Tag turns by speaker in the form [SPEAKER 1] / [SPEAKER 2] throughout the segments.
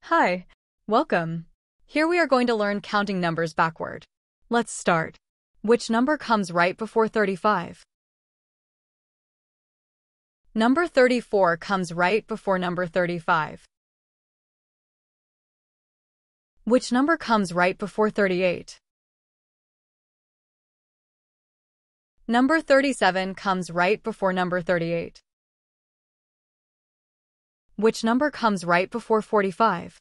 [SPEAKER 1] Hi, welcome. Here we are going to learn counting numbers backward. Let's start. Which number comes right before 35? Number 34 comes right before number 35. Which number comes right before 38? Number 37 comes right before number 38. Which number comes right before 45?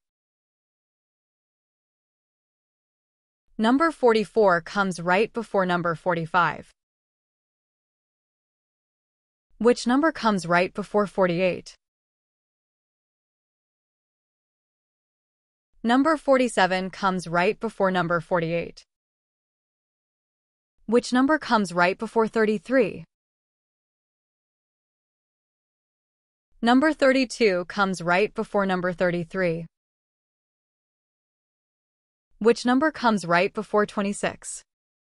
[SPEAKER 1] Number 44 comes right before number 45. Which number comes right before 48? Number 47 comes right before number 48. Which number comes right before 33? Number 32 comes right before number 33. Which number comes right before 26?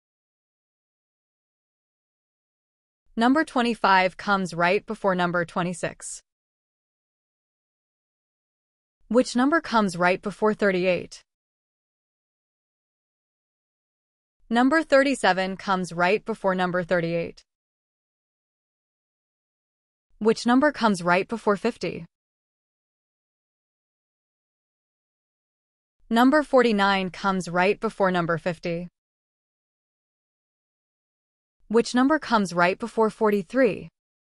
[SPEAKER 1] Number 25 comes right before number 26. Which number comes right before 38? Number 37 comes right before number 38. Which number comes right before 50? Number 49 comes right before number 50. Which number comes right before 43?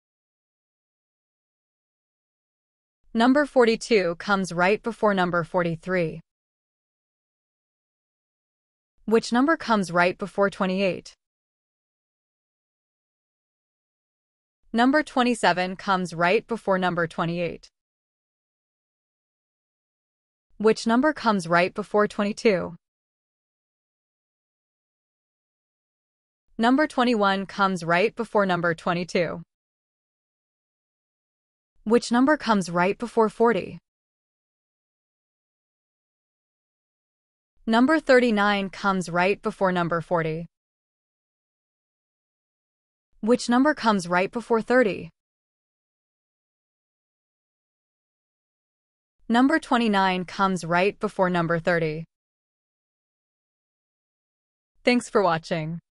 [SPEAKER 1] Number 42 comes right before number 43. Which number comes right before 28? Number 27 comes right before number 28. Which number comes right before 22? Number 21 comes right before number 22. Which number comes right before 40? Number 39 comes right before number 40. Which number comes right before 30? Number 29 comes right before number 30. Thanks for watching.